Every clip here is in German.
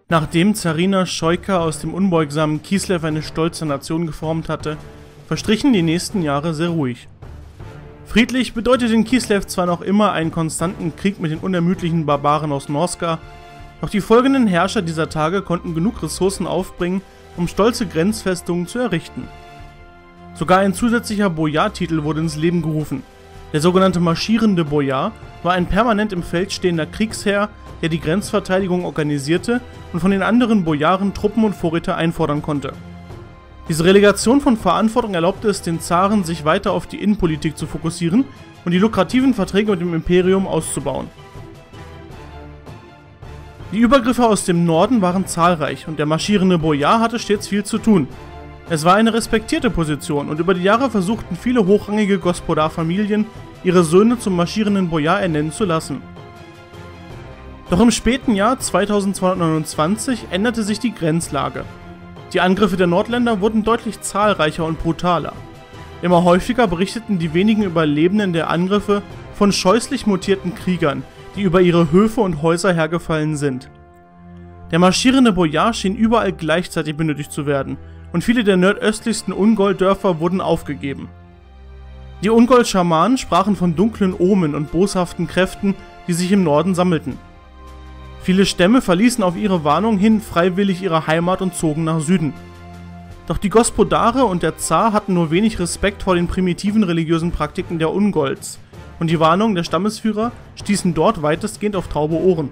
Nachdem Zarina Scheuka aus dem unbeugsamen Kislev eine stolze Nation geformt hatte, verstrichen die nächsten Jahre sehr ruhig. Friedlich bedeutet in Kislev zwar noch immer einen konstanten Krieg mit den unermüdlichen Barbaren aus Norska, doch die folgenden Herrscher dieser Tage konnten genug Ressourcen aufbringen, um stolze Grenzfestungen zu errichten. Sogar ein zusätzlicher Bojar-Titel wurde ins Leben gerufen. Der sogenannte marschierende Bojar war ein permanent im Feld stehender Kriegsherr, der die Grenzverteidigung organisierte und von den anderen Bojaren Truppen und Vorräte einfordern konnte. Diese Relegation von Verantwortung erlaubte es den Zaren, sich weiter auf die Innenpolitik zu fokussieren und die lukrativen Verträge mit dem Imperium auszubauen. Die Übergriffe aus dem Norden waren zahlreich und der marschierende Bojar hatte stets viel zu tun. Es war eine respektierte Position und über die Jahre versuchten viele hochrangige Gospodar-Familien, ihre Söhne zum marschierenden Bojar ernennen zu lassen. Doch im späten Jahr 2229 änderte sich die Grenzlage. Die Angriffe der Nordländer wurden deutlich zahlreicher und brutaler. Immer häufiger berichteten die wenigen Überlebenden der Angriffe von scheußlich mutierten Kriegern, die über ihre Höfe und Häuser hergefallen sind. Der marschierende Bojar schien überall gleichzeitig benötigt zu werden und viele der nordöstlichsten Ungold-Dörfer wurden aufgegeben. Die Ungold-Schamanen sprachen von dunklen Omen und boshaften Kräften, die sich im Norden sammelten. Viele Stämme verließen auf ihre Warnung hin freiwillig ihre Heimat und zogen nach Süden. Doch die Gospodare und der Zar hatten nur wenig Respekt vor den primitiven religiösen Praktiken der Ungolds, und die Warnungen der Stammesführer stießen dort weitestgehend auf taube Ohren.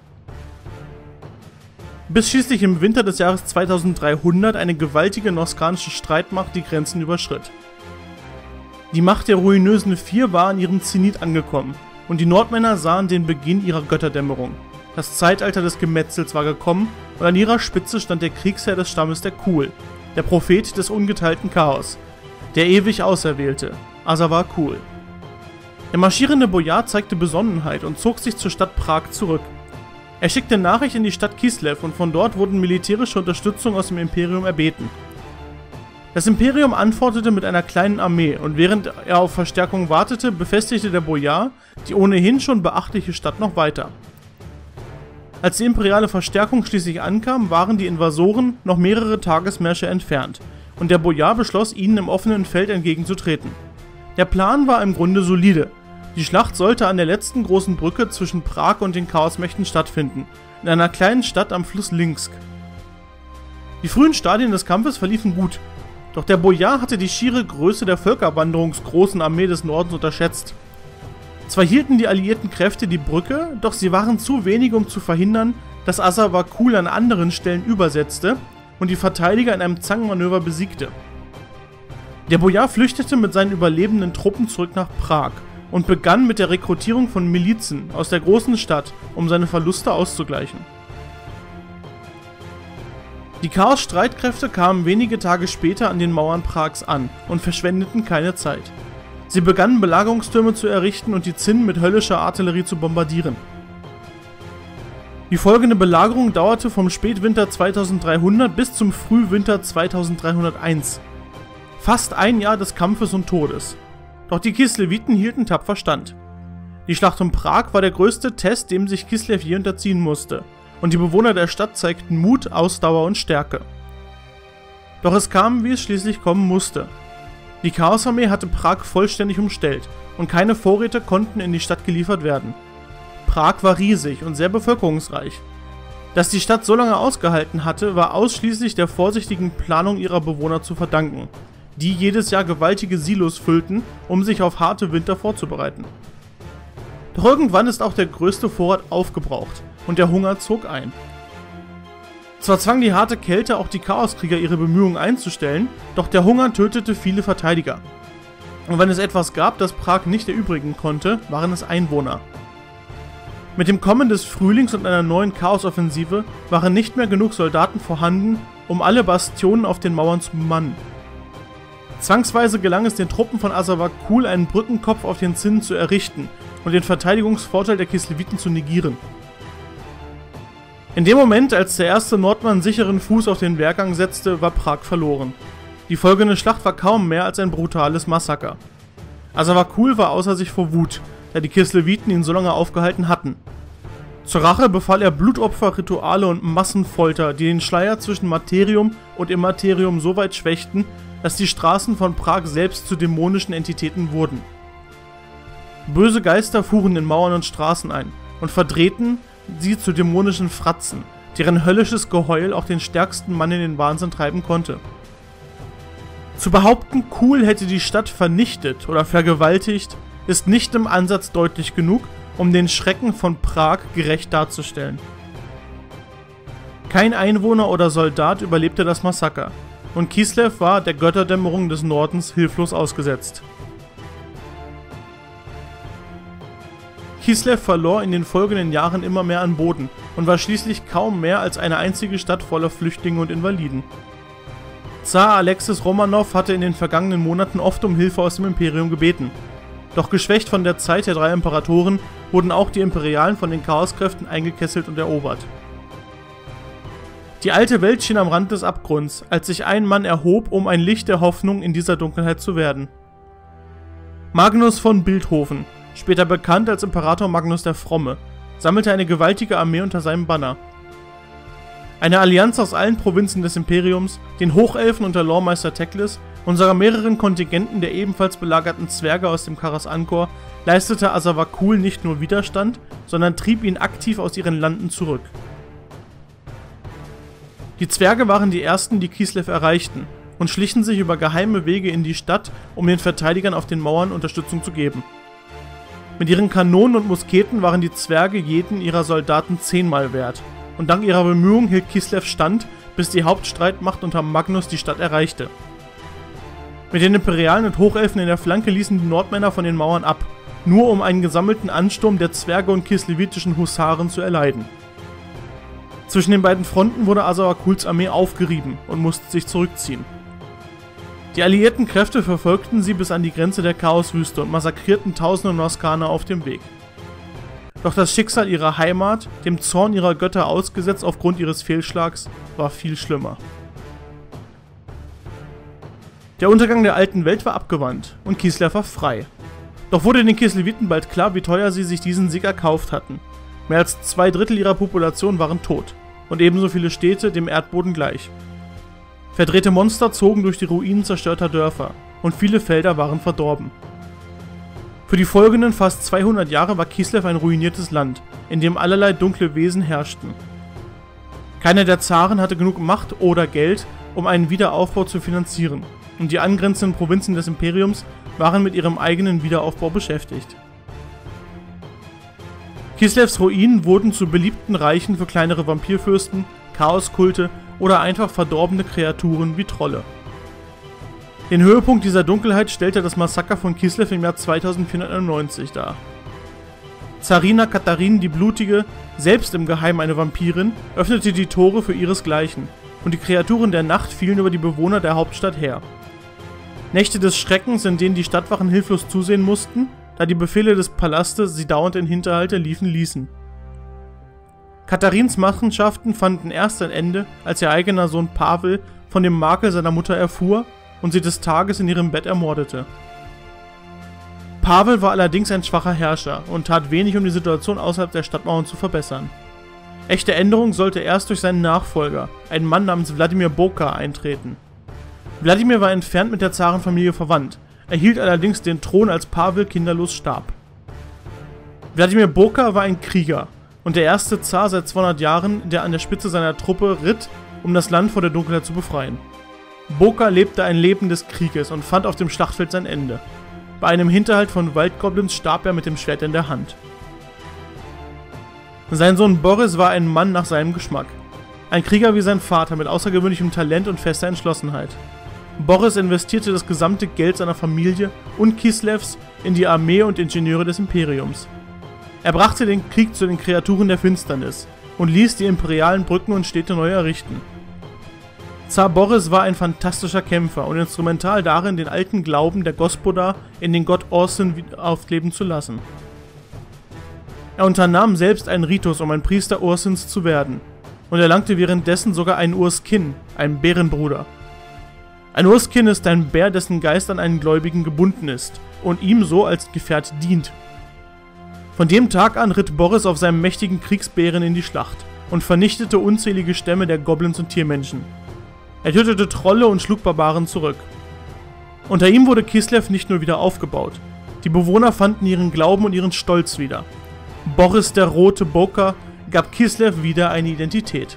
Bis schließlich im Winter des Jahres 2300 eine gewaltige noskanische Streitmacht die Grenzen überschritt. Die Macht der ruinösen Vier war an ihrem Zenit angekommen, und die Nordmänner sahen den Beginn ihrer Götterdämmerung. Das Zeitalter des Gemetzels war gekommen und an ihrer Spitze stand der Kriegsherr des Stammes der Kul, der Prophet des ungeteilten Chaos, der ewig Auserwählte, Azawakul. Der marschierende Bojar zeigte Besonnenheit und zog sich zur Stadt Prag zurück. Er schickte Nachricht in die Stadt Kislev und von dort wurden militärische Unterstützung aus dem Imperium erbeten. Das Imperium antwortete mit einer kleinen Armee und während er auf Verstärkung wartete, befestigte der Bojar die ohnehin schon beachtliche Stadt noch weiter. Als die imperiale Verstärkung schließlich ankam, waren die Invasoren noch mehrere Tagesmärsche entfernt und der Bojar beschloss, ihnen im offenen Feld entgegenzutreten. Der Plan war im Grunde solide. Die Schlacht sollte an der letzten großen Brücke zwischen Prag und den Chaosmächten stattfinden, in einer kleinen Stadt am Fluss Linsk. Die frühen Stadien des Kampfes verliefen gut, doch der Bojar hatte die schiere Größe der völkerwanderungsgroßen Armee des Nordens unterschätzt. Zwar hielten die alliierten Kräfte die Brücke, doch sie waren zu wenig, um zu verhindern, dass Azawakul an anderen Stellen übersetzte und die Verteidiger in einem Zangenmanöver besiegte. Der Bojar flüchtete mit seinen überlebenden Truppen zurück nach Prag und begann mit der Rekrutierung von Milizen aus der großen Stadt, um seine Verluste auszugleichen. Die Chaos-Streitkräfte kamen wenige Tage später an den Mauern Prags an und verschwendeten keine Zeit. Sie begannen Belagerungstürme zu errichten und die Zinnen mit höllischer Artillerie zu bombardieren. Die folgende Belagerung dauerte vom Spätwinter 2300 bis zum Frühwinter 2301. Fast ein Jahr des Kampfes und Todes. Doch die Kisleviten hielten tapfer stand. Die Schlacht um Prag war der größte Test, dem sich Kislev je unterziehen musste, und die Bewohner der Stadt zeigten Mut, Ausdauer und Stärke. Doch es kam, wie es schließlich kommen musste. Die Chaosarmee hatte Prag vollständig umstellt und keine Vorräte konnten in die Stadt geliefert werden. Prag war riesig und sehr bevölkerungsreich. Dass die Stadt so lange ausgehalten hatte, war ausschließlich der vorsichtigen Planung ihrer Bewohner zu verdanken, die jedes Jahr gewaltige Silos füllten, um sich auf harte Winter vorzubereiten. Doch irgendwann ist auch der größte Vorrat aufgebraucht und der Hunger zog ein. Zwar zwang die harte Kälte auch die Chaoskrieger ihre Bemühungen einzustellen, doch der Hunger tötete viele Verteidiger. Und wenn es etwas gab, das Prag nicht erübrigen konnte, waren es Einwohner. Mit dem Kommen des Frühlings und einer neuen Chaosoffensive waren nicht mehr genug Soldaten vorhanden, um alle Bastionen auf den Mauern zu bemannen. Zwangsweise gelang es den Truppen von Azawakul, einen Brückenkopf auf den Zinnen zu errichten und den Verteidigungsvorteil der Kisleviten zu negieren. In dem Moment, als der erste Nordmann sicheren Fuß auf den Wehrgang setzte, war Prag verloren. Die folgende Schlacht war kaum mehr als ein brutales Massaker. Azawakul war außer sich vor Wut, da die Kisleviten ihn so lange aufgehalten hatten. Zur Rache befahl er Blutopfer, Rituale und Massenfolter, die den Schleier zwischen Materium und Immaterium so weit schwächten, dass die Straßen von Prag selbst zu dämonischen Entitäten wurden. Böse Geister fuhren in Mauern und Straßen ein und verdrehten sie zu dämonischen Fratzen, deren höllisches Geheul auch den stärksten Mann in den Wahnsinn treiben konnte. Zu behaupten, Kuhl hätte die Stadt vernichtet oder vergewaltigt, ist nicht im Ansatz deutlich genug, um den Schrecken von Prag gerecht darzustellen. Kein Einwohner oder Soldat überlebte das Massaker, und Kislev war der Götterdämmerung des Nordens hilflos ausgesetzt. Kislev verlor in den folgenden Jahren immer mehr an Boden und war schließlich kaum mehr als eine einzige Stadt voller Flüchtlinge und Invaliden. Zar Alexis Romanov hatte in den vergangenen Monaten oft um Hilfe aus dem Imperium gebeten. Doch geschwächt von der Zeit der 3 Imperatoren wurden auch die Imperialen von den Chaoskräften eingekesselt und erobert. Die alte Welt schien am Rand des Abgrunds, als sich ein Mann erhob, um ein Licht der Hoffnung in dieser Dunkelheit zu werden. Magnus von Bildhofen, später bekannt als Imperator Magnus der Fromme, sammelte eine gewaltige Armee unter seinem Banner. Eine Allianz aus allen Provinzen des Imperiums, den Hochelfen unter Loremeister Teclis und sogar mehreren Kontingenten der ebenfalls belagerten Zwerge aus dem Karas Angkor leistete Azawakul nicht nur Widerstand, sondern trieb ihn aktiv aus ihren Landen zurück. Die Zwerge waren die ersten, die Kislev erreichten und schlichen sich über geheime Wege in die Stadt, um den Verteidigern auf den Mauern Unterstützung zu geben. Mit ihren Kanonen und Musketen waren die Zwerge jeden ihrer Soldaten 10-mal wert, und dank ihrer Bemühungen hielt Kislev stand, bis die Hauptstreitmacht unter Magnus die Stadt erreichte. Mit den Imperialen und Hochelfen in der Flanke ließen die Nordmänner von den Mauern ab, nur um einen gesammelten Ansturm der Zwerge und kislevitischen Husaren zu erleiden. Zwischen den beiden Fronten wurde Azawakuls Armee aufgerieben und musste sich zurückziehen. Die alliierten Kräfte verfolgten sie bis an die Grenze der Chaoswüste und massakrierten tausende Noskaner auf dem Weg. Doch das Schicksal ihrer Heimat, dem Zorn ihrer Götter ausgesetzt aufgrund ihres Fehlschlags, war viel schlimmer. Der Untergang der alten Welt war abgewandt und Kislev war frei. Doch wurde den Kisleviten bald klar, wie teuer sie sich diesen Sieg erkauft hatten. Mehr als 2/3 ihrer Population waren tot und ebenso viele Städte dem Erdboden gleich. Verdrehte Monster zogen durch die Ruinen zerstörter Dörfer und viele Felder waren verdorben. Für die folgenden fast 200 Jahre war Kislev ein ruiniertes Land, in dem allerlei dunkle Wesen herrschten. Keiner der Zaren hatte genug Macht oder Geld, um einen Wiederaufbau zu finanzieren, und die angrenzenden Provinzen des Imperiums waren mit ihrem eigenen Wiederaufbau beschäftigt. Kislevs Ruinen wurden zu beliebten Reichen für kleinere Vampirfürsten, Chaoskulte oder einfach verdorbene Kreaturen wie Trolle. Den Höhepunkt dieser Dunkelheit stellte das Massaker von Kislev im Jahr 2491 dar. Zarina Katharin die Blutige, selbst im Geheimen eine Vampirin, öffnete die Tore für ihresgleichen, und die Kreaturen der Nacht fielen über die Bewohner der Hauptstadt her. Nächte des Schreckens, in denen die Stadtwachen hilflos zusehen mussten, da die Befehle des Palastes sie dauernd in Hinterhalte liefen ließen. Katharins Machenschaften fanden erst ein Ende, als ihr eigener Sohn Pavel von dem Makel seiner Mutter erfuhr und sie des Tages in ihrem Bett ermordete. Pavel war allerdings ein schwacher Herrscher und tat wenig, um die Situation außerhalb der Stadtmauern zu verbessern. Echte Änderung sollte erst durch seinen Nachfolger, einen Mann namens Wladimir Boka, eintreten. Wladimir war entfernt mit der Zarenfamilie verwandt, erhielt allerdings den Thron, als Pavel kinderlos starb. Wladimir Boka war ein Krieger und der erste Zar seit 200 Jahren, der an der Spitze seiner Truppe ritt, um das Land vor der Dunkelheit zu befreien. Boka lebte ein Leben des Krieges und fand auf dem Schlachtfeld sein Ende. Bei einem Hinterhalt von Waldgoblins starb er mit dem Schwert in der Hand. Sein Sohn Boris war ein Mann nach seinem Geschmack. Ein Krieger wie sein Vater mit außergewöhnlichem Talent und fester Entschlossenheit. Boris investierte das gesamte Geld seiner Familie und Kislevs in die Armee und Ingenieure des Imperiums. Er brachte den Krieg zu den Kreaturen der Finsternis und ließ die imperialen Brücken und Städte neu errichten. Zar Boris war ein fantastischer Kämpfer und instrumental darin, den alten Glauben der Gospoda in den Gott Orson aufleben zu lassen. Er unternahm selbst einen Ritus, um ein Priester Orsons zu werden, und erlangte währenddessen sogar einen Urskin, einen Bärenbruder. Ein Urskin ist ein Bär, dessen Geist an einen Gläubigen gebunden ist und ihm so als Gefährt dient. Von dem Tag an ritt Boris auf seinem mächtigen Kriegsbären in die Schlacht und vernichtete unzählige Stämme der Goblins und Tiermenschen. Er tötete Trolle und schlug Barbaren zurück. Unter ihm wurde Kislev nicht nur wieder aufgebaut, die Bewohner fanden ihren Glauben und ihren Stolz wieder. Boris der Rote Boka gab Kislev wieder eine Identität.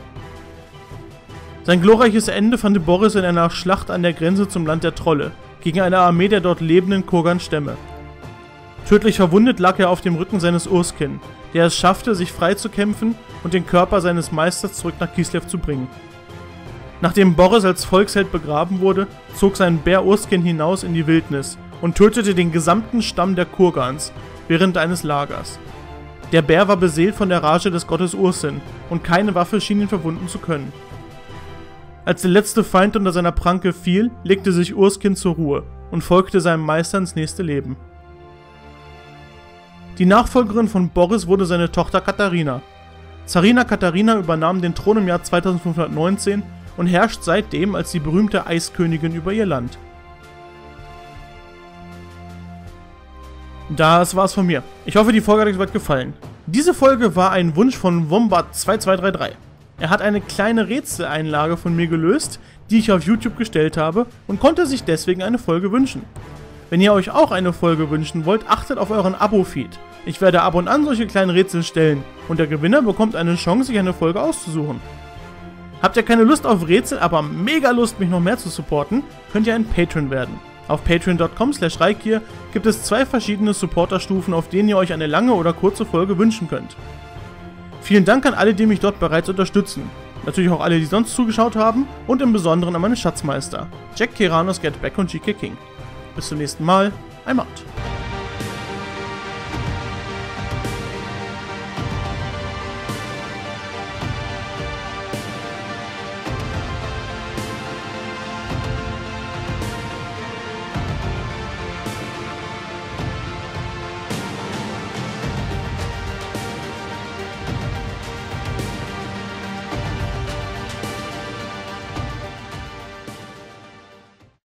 Sein glorreiches Ende fand Boris in einer Schlacht an der Grenze zum Land der Trolle, gegen eine Armee der dort lebenden Kurgan-Stämme. Tödlich verwundet lag er auf dem Rücken seines Urskin, der es schaffte, sich frei zu kämpfen und den Körper seines Meisters zurück nach Kislev zu bringen. Nachdem Boris als Volksheld begraben wurde, zog sein Bär Urskin hinaus in die Wildnis und tötete den gesamten Stamm der Kurgans während eines Lagers. Der Bär war beseelt von der Rage des Gottes Ursin und keine Waffe schien ihn verwunden zu können. Als der letzte Feind unter seiner Pranke fiel, legte sich Urskin zur Ruhe und folgte seinem Meister ins nächste Leben. Die Nachfolgerin von Boris wurde seine Tochter Katharina. Zarina Katharina übernahm den Thron im Jahr 2519 und herrscht seitdem als die berühmte Eiskönigin über ihr Land. Das war's von mir. Ich hoffe, die Folge hat euch soweit gefallen. Diese Folge war ein Wunsch von Wombat2233. Er hat eine kleine Rätseleinlage von mir gelöst, die ich auf YouTube gestellt habe und konnte sich deswegen eine Folge wünschen. Wenn ihr euch auch eine Folge wünschen wollt, achtet auf euren Abo-Feed. Ich werde ab und an solche kleinen Rätsel stellen und der Gewinner bekommt eine Chance, sich eine Folge auszusuchen. Habt ihr keine Lust auf Rätsel, aber mega Lust, mich noch mehr zu supporten, könnt ihr ein Patreon werden. Auf patreon.com/Reikir gibt es 2 verschiedene Supporterstufen, auf denen ihr euch eine lange oder kurze Folge wünschen könnt. Vielen Dank an alle, die mich dort bereits unterstützen. Natürlich auch alle, die sonst zugeschaut haben und im Besonderen an meine Schatzmeister, Jack Keranos, Get Back und GK King. Bis zum nächsten Mal, I'm out.